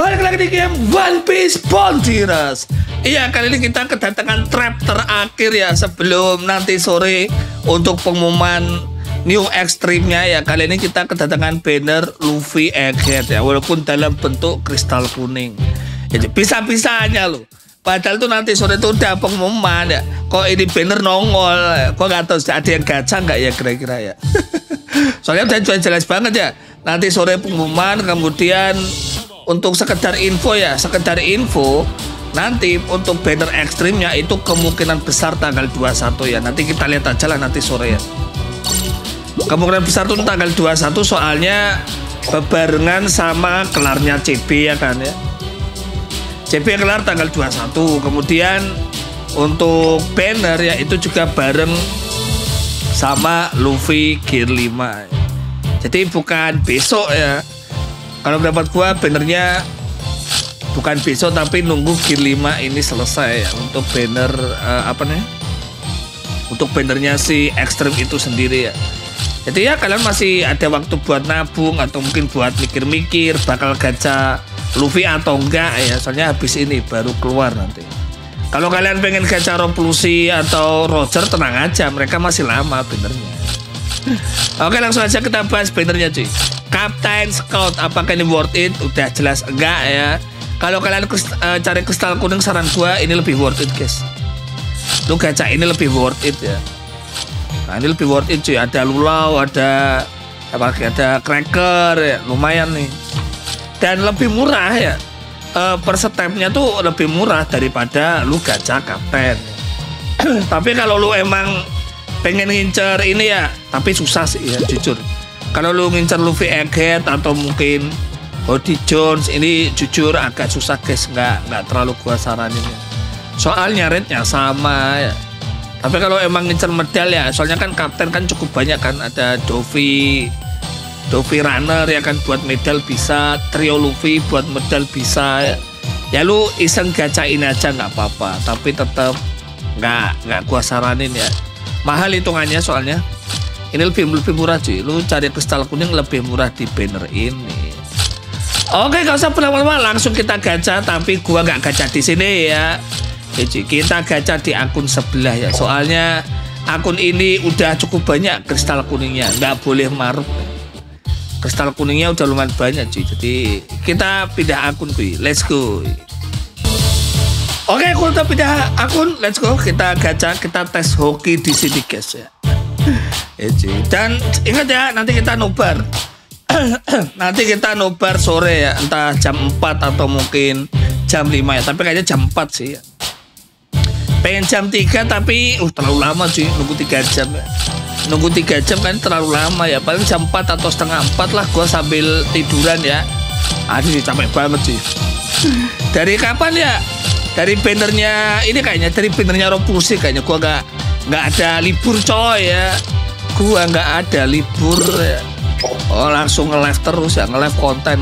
Balik lagi di game One Piece Bounty Rush. Iya, kali ini kita kedatangan trap terakhir ya sebelum nanti sore untuk pengumuman new extreme-nya ya. Kali ini kita kedatangan banner Luffy Egghead ya, walaupun dalam bentuk kristal kuning. Jadi bisa-bisanya loh. Padahal tuh nanti sore itu udah pengumuman ya. Kok ini banner nongol? Kok nggak tahu ada yang gacha nggak ya kira-kira ya? Soalnya udah jelas banget ya. Nanti sore pengumuman, kemudian untuk sekedar info ya, nanti untuk banner ekstrimnya itu kemungkinan besar tanggal 21 ya. Nanti kita lihat aja lah nanti sore ya. Kemungkinan besar tuh tanggal 21 soalnya bebarengan sama kelarnya CB ya kan ya. CB kelar tanggal 21. Kemudian untuk banner ya itu juga bareng sama Luffy Gear 5 ya. Jadi bukan besok ya. Kalau mendapat gua bannernya bukan besok tapi nunggu Gear 5 ini selesai ya. Untuk banner apa nih? Untuk bannernya si Extreme itu sendiri ya. Jadi ya kalian masih ada waktu buat nabung atau mungkin buat mikir-mikir bakal gacha Luffy atau enggak ya. Soalnya habis ini baru keluar nanti. Kalau kalian pengen gacha Romplusi atau Roger tenang aja, mereka masih lama bannernya. Oke, langsung aja kita bahas bannernya cuy. Captain Scout, apakah ini worth it? Udah jelas enggak ya. Kalau kalian cari kristal kuning, saran gua ini lebih worth it guys. Lu gacha ini lebih worth it ya. Nah ini lebih worth it cuy. Ada lulau, ada apa? Ada cracker ya, lumayan nih. Dan lebih murah ya. Per stepnya tuh lebih murah daripada lu gacha kapten. Tapi kalau lu emang pengen ngincer ini ya, tapi susah sih ya jujur. Kalau lu ngincer Luffy Egghead atau mungkin Body Jones ini jujur agak susah guys, nggak terlalu gua saranin ya. Soalnya rate-nya sama ya. Tapi kalau emang ngincer medal ya, soalnya kan kapten kan cukup banyak kan, ada Dovi Runner ya kan buat medal bisa, trio Luffy buat medal bisa ya. Ya lu iseng gacain aja nggak apa-apa, tapi tetap nggak gua saranin ya. Mahal hitungannya soalnya. Ini lebih murah cuy. Lu cari kristal kuning lebih murah di banner ini. Oke, gak usah lama-lama, langsung kita gacha. Tapi gua nggak gacha di sini ya. Jadi kita gacha di akun sebelah ya. Soalnya akun ini udah cukup banyak kristal kuningnya. Nggak boleh maruk. Kristal kuningnya udah lumayan banyak cuy. Jadi kita pindah akun cuy. Let's go. Oke, kita pindah akun. Let's go. Kita gacha, kita tes hoki di sini guys ya. Dan ingat ya, nanti kita nobar. Nanti kita nobar sore ya, entah jam 4 atau mungkin jam 5 ya. Tapi kayaknya jam 4 sih ya. Pengen jam 3 tapi terlalu lama cuy, nunggu 3 jam ya. Nunggu 3 jam kan terlalu lama ya. Paling jam 4 atau setengah 4 lah gua sambil tiduran ya. Aduh capek banget cuy. Dari kapan ya? Dari bannernya ini kayaknya, dari bannernya Romplusi kayaknya gua nggak ada libur coy ya. Gua nggak ada libur ya. Oh langsung nge-live terus ya, nge-live konten.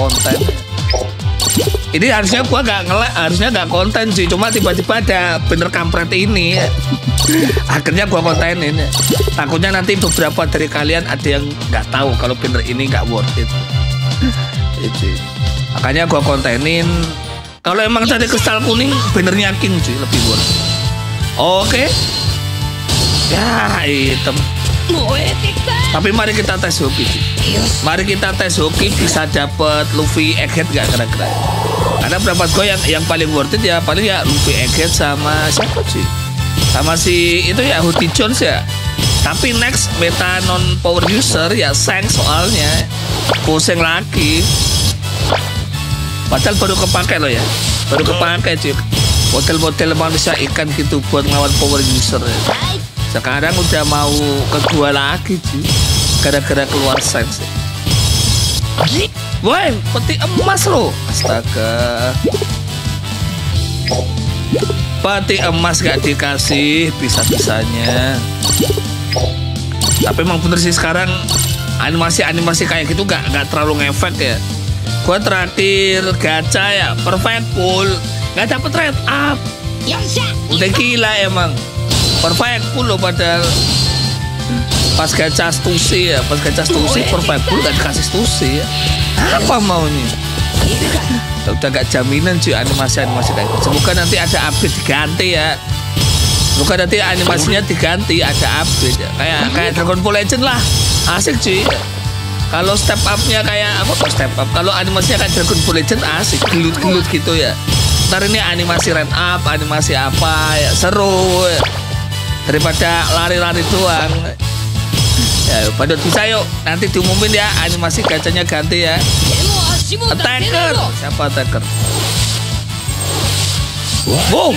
Ini harusnya gua harusnya nggak konten sih, cuma tiba-tiba ada bener kampret ini ya. Akhirnya gua kontenin ya. Takutnya nanti beberapa dari kalian ada yang nggak tahu kalau bener ini nggak worth it. Itu. Makanya gua kontenin. Kalau emang cari kristal kuning, benernya King cuy, lebih worth it. Oke. Ya hitam. Tapi mari kita tes hoki cuy. Mari kita tes hoki, bisa dapet Luffy Egghead gak kira-kira. Karena berapa gue yang paling worth it ya paling ya Luffy Egghead sama siapa sih? Sama si itu ya Hoodie Jones ya. Tapi next meta non power user ya Sang soalnya pusing lagi. Padahal baru kepake loh ya. Baru kepake cuy. Model-model manusia ikan gitu buat ngelawan power user ya. Sekarang udah mau ke gua lagi cuy. Gara-gara keluar sense. Woi, peti emas loh. Astaga. Peti emas gak dikasih, bisa-bisanya. Tapi emang bener sih sekarang animasi kayak gitu gak terlalu ngefek ya. Gua terakhir gacha ya perfect full, gak dapet rate up. Udah gila emang. Perfect full loh padahal. Pas gacha stusi perfect full gak dikasih stusi ya. Apa maunya? udah gak jaminan cuy animasi kayak gitu. Semoga nanti ada update diganti ya. Semoga nanti animasinya diganti, ada update ya. Kayak Dragon Ball Legend lah, asik cuy. Kalau step up-nya kayak apa kok step up? Kalau animasinya kayak Dragon Ball Legend asik, gelut-gelut gitu ya. Ntar ini animasi red up, animasi apa ya, seru ya. Daripada lari-lari doang. Ya, padahal bisa yuk. Nanti diumumin ya animasi gacanya ganti ya. Attacker, siapa attacker? Wow,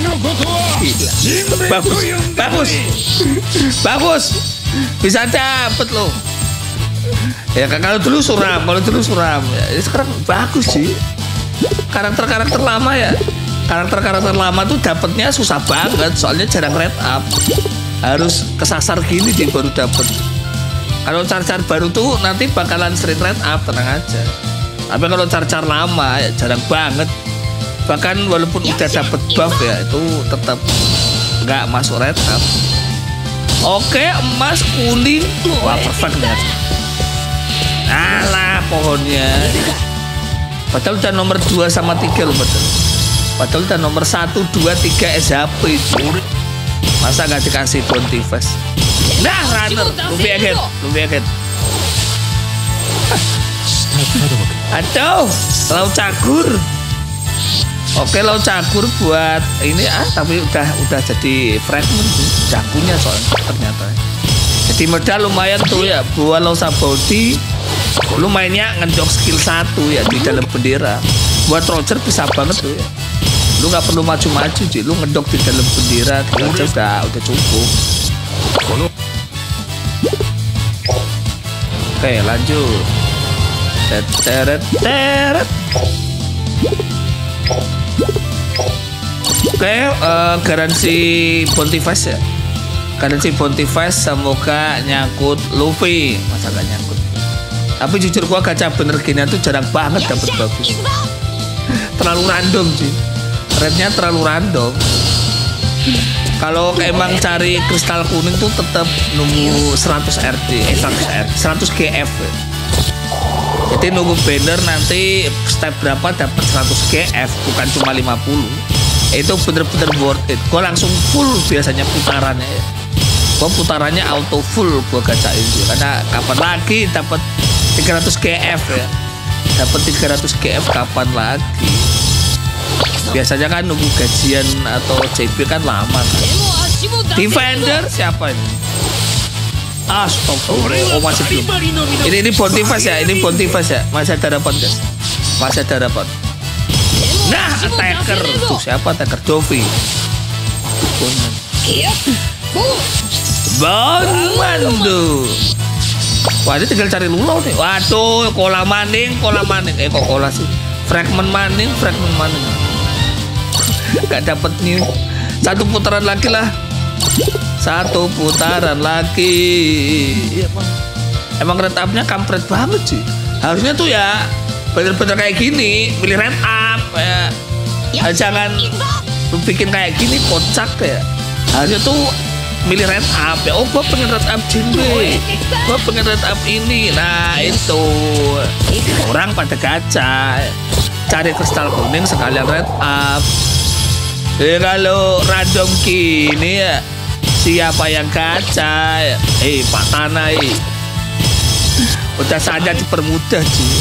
bagus, bisa dapet loh. Ya kalau dulu suram, ya, sekarang bagus sih. Karakter lama ya. Karakter lama tuh dapetnya susah banget, soalnya jarang red up. Harus kesasar gini dia baru dapet. Kalau car-car baru tuh nanti bakalan sering red up, tenang aja. Tapi kalau car-car lama ya jarang banget. Bahkan walaupun udah dapet buff ya, itu tetap nggak masuk red up. Oke, emas kuning, wah perfect nih. Alah pohonnya. Padahal udah nomor 2 sama 3 loh betul. Padahal udah nomor 1, 2, 3 SHP itu. Masa nggak dikasih bounty fast? Nah, runner, lebih agak. Aduh, laut cagur. Oke, laut cagur buat ini tapi udah jadi fragment, udah punya soalnya ternyata. Jadi modal lumayan tuh ya buat Losa Body. Lu mainnya ngedok skill 1 ya di dalam bendera. Buat Roger bisa banget tuh ya. Lu nggak perlu maju-maju sih, lu ngedok di dalam bendera aja udah cukup. Oke, lanjut. Teret. Oke, garansi bounty fast ya. Garansi bounty fast semoga nyangkut Luffy. Masa gak nyangkut? Tapi jujur gua gacha bener gini tuh jarang banget dapet bagus. Terlalu random sih. Rate-nya terlalu random. Kalau emang cari kristal kuning tuh tetap nunggu 100 RD, 100 GF. Jadi nunggu banner nanti step berapa dapat 100 GF, bukan cuma 50. Itu bener-bener worth it. Gue langsung full biasanya putarannya ya. Gue putarannya auto full gue gacain sih. Karena kapan lagi dapat 300 GF ya. Dapat 300 GF kapan lagi? Biasanya kan nunggu gajian atau JP kan lama kan. Defender siapa ini? Astagfirullah. Oh masih belum. Ini bounty fast ya. Ini bounty fast ya. Masih ada dapat guys. Masih ada dapat. Nah, attacker tuh siapa attacker? Dovi. Bandu. Wah ini tinggal cari lulau nih. Waduh, kola maning. Kok kola sih? Fragment maning. Gak dapet new. Satu putaran lagi lah. Emang red up-nya kampret banget sih. Harusnya tuh ya bener-bener kayak gini, pilih red up ya. Jangan lu bikin kayak gini kocak ya. Harusnya tuh milih red up ya. Oh gua pengen red up Jinbe, gua pengen red up ini. Nah itu orang pada gacha cari kristal kuning sekalian red up. Kalau random gini ya, siapa yang gacha ya? Pak Tanah udah saja dipermudah sih.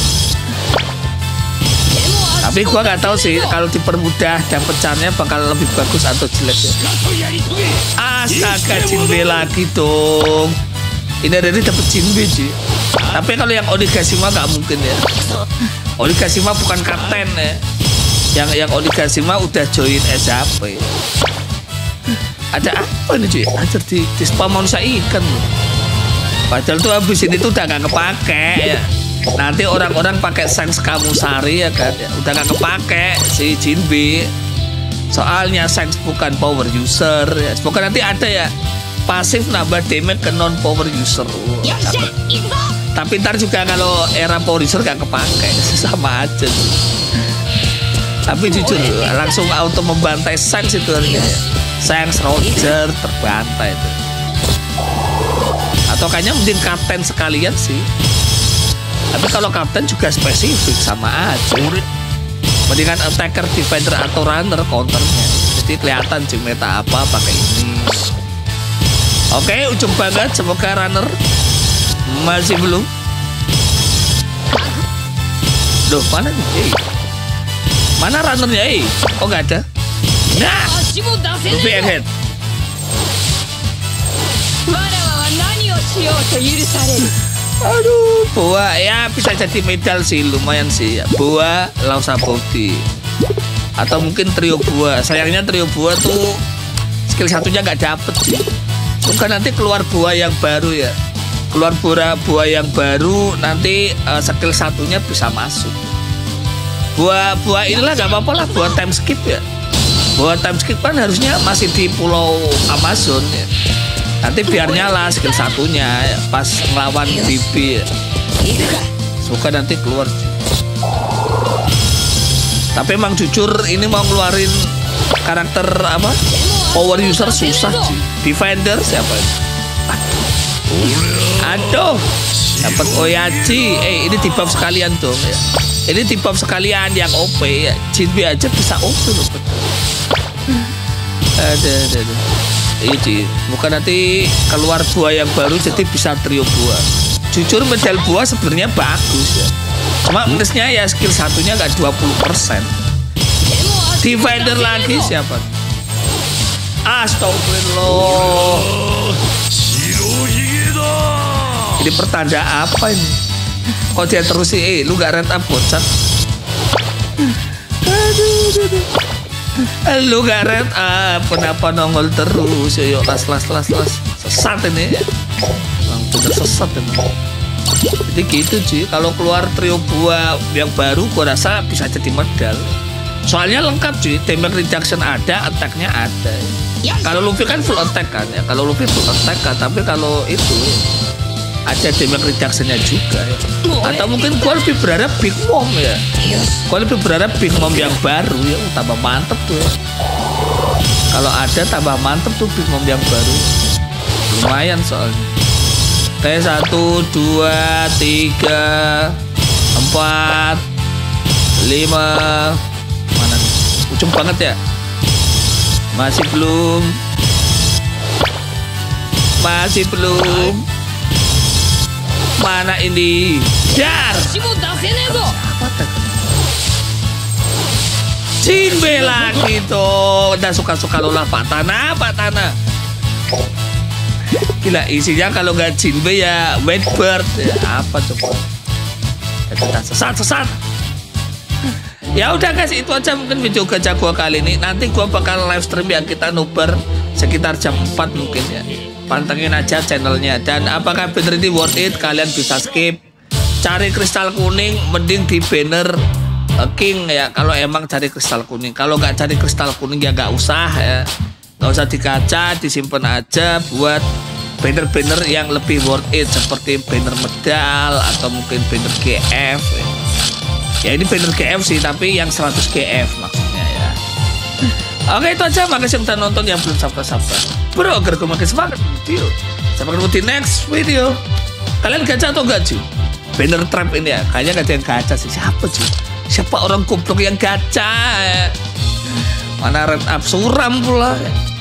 Tapi gua nggak tahu sih kalau dipermudah dapet caranya bakal lebih bagus atau jelek ya. Astaga, Jinbe lagi dong. Ini dari dapet Jinbe sih. Tapi kalau yang Onigashima nggak mungkin ya. Onigashima bukan kapten ya. Yang Onigashima udah join SHP. Ada apa nih cuy? Anjir di spam manusia ikan loh. Padahal tuh habis ini tuh udah gak kepake ya. Nanti orang-orang pakai Sains Kamusari ya kan ya. Udah gak kepake si Jinbe. Soalnya Sains bukan power user ya. Semoga nanti ada ya pasif nambah damage ke non power user. Tapi ntar juga kalau era power user gak kepake, sama aja sih. Tapi jujur langsung auto membantai Sains itu harusnya ya. Sains Roger terbantai itu. Atau kayaknya mending kapten sekalian sih. Tapi kalau kapten juga spesifik sama aja. Mendingan attacker, defender atau runner counternya. Jadi kelihatan sih meta apa pakai ini. Oke, ujung banget. Semoga runner masih belum. Loh, mana nih? Mana runnernya? Oh, nggak ada. Nah, Luffy ahead. Aduh, Boa ya bisa jadi medal sih, lumayan sih. Boa, Lausabodi, atau mungkin trio Boa. Sayangnya trio Boa tuh skill satunya nggak dapet sih. Bukan nanti keluar Boa yang baru ya. Keluar Boa yang baru nanti skill satunya bisa masuk. Boa inilah nggak apa-apa lah, Boa time skip ya. Boa time skip kan harusnya masih di Pulau Amazon ya. Nanti biar nyala skill satunya ya, pas ngelawan Bibi ya. Suka nanti keluar. Tapi emang jujur ini mau ngeluarin karakter apa? Power user susah sih. Defender siapa? Aduh. Dapat Oyachi. Ini di buff sekalian dong ya. Ini di buff sekalian yang OP ya. Jinbe aja bisa OP loh. Ada. Iya, bukan nanti keluar Boa yang baru jadi bisa trio Boa. Jujur medal Boa sebenarnya bagus ya. Cuma minusnya ya skill satunya nggak 20%. Defender lagi siapa? Astagfirullah. Ini pertanda apa ini? Kok dia terus sih? Lu nggak rent up bocah? Lu gak red up, kenapa nongol terus? Yuk, las. Sesat ini. Bener sesat ini. Jadi gitu sih. Kalau keluar trio Boa yang baru, gua rasa bisa jadi medal. Soalnya lengkap sih. Damage reduction ada, attack-nya ada. Kalau Luffy kan full attack kan ya. Kalau Luffy full attack kan, tapi kalau itu ada damage reduction-nya juga ya. Atau mungkin gua lebih berharap Big Mom ya. Gua lebih berharap Big Mom yang baru ya. Tambah mantep tuh ya. Kalau ada tambah mantep tuh Big Mom yang baru. Lumayan soalnya. Oke, 1, 2, 3, 4, 5. Mana nih? Ujung banget ya. Masih belum. Mana ini? Dar. Jinbe lagi tuh. Udah suka-suka lola Pak Tanah. Gila isinya kalau nggak Jinbe ya Whitebird ya apa coba? Sesat. Ya udah guys, itu aja mungkin video gacha gua kali ini. Nanti gua bakal live stream yang kita nobar sekitar jam 4 mungkin ya. Pantengin aja channelnya. Dan apakah bener ini worth it? Kalian bisa skip. Cari kristal kuning, mending di banner King ya. Kalau emang cari kristal kuning. Kalau nggak cari kristal kuning ya nggak usah ya. Nggak usah digacha, disimpan aja buat banner-banner yang lebih worth it. Seperti banner medal atau mungkin banner GF ya. Ya ini banner GF sih, tapi yang 100 GF maksudnya ya. Oke, itu aja. Makasih udah nonton, yang belum subscribe. Bro, agar gue makin semangat video. Sampai ketemu di next video. Kalian gacha atau enggak cuy? Banner trap ini ya. Kayaknya gak ada yang gacha sih. Siapa cuy? Siapa orang goblok yang gacha? Mana red up suram pula.